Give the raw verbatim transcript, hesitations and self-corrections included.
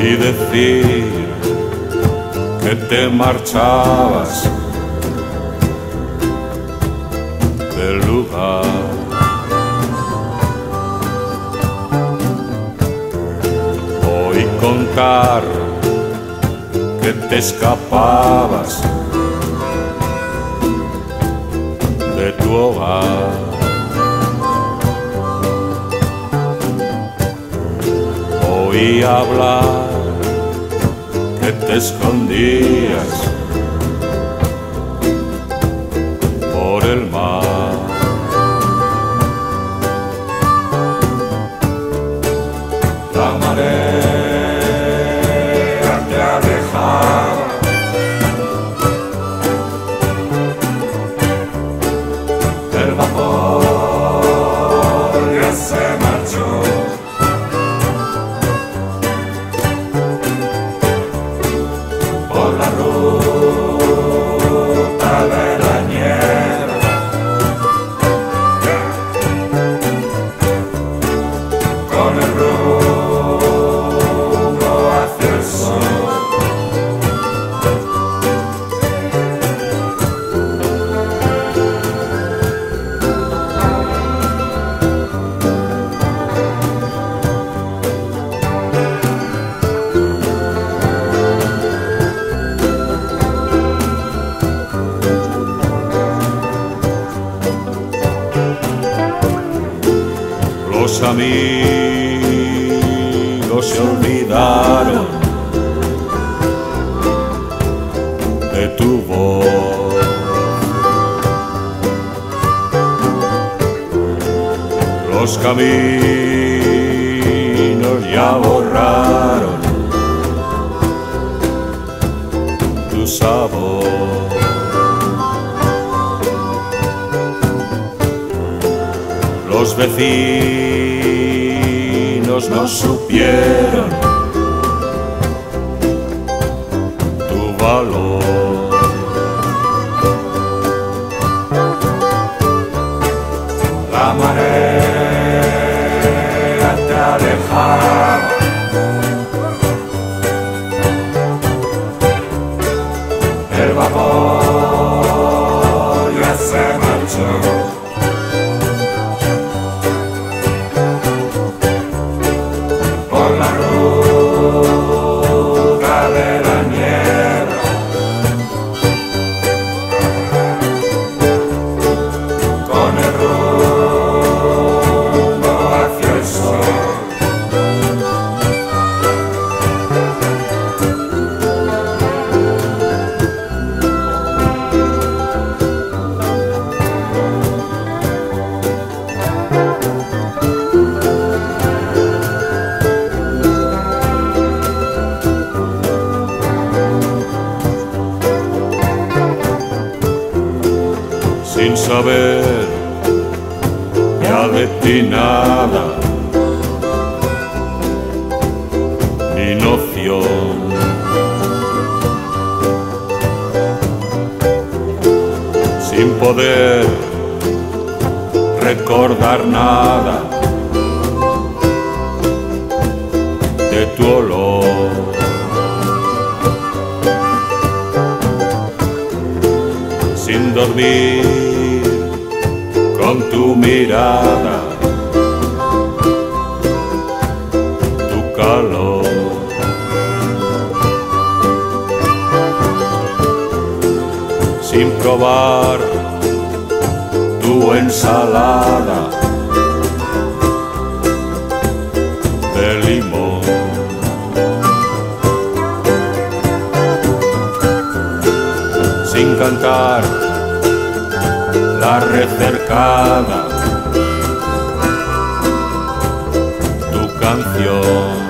y decir que te marchabas del lugar. Oí contar que te escapabas de tu hogar. Oí hablar que te escondías por el mar. La marea te alejaba, el vapor ya se marchó. Por la ruta de la niebla, con el rumbo hacia el sol. Los amigos se olvidaron de tu voz. Los caminos ya borraron tu sabor. Los vecinos no supieron tu valor. La marea te alejaba, el vapor ya se marchó. Por la ruta de la niebla, con el rumbo hacia el sol. Sin saber ya de ti nada, ni noción. Sin poder recordar nada de tu olor. Sin dormir con tu mirada, tu calor. Sin probar tu ensalada de limón. Sin cantar la recercada, tu canción.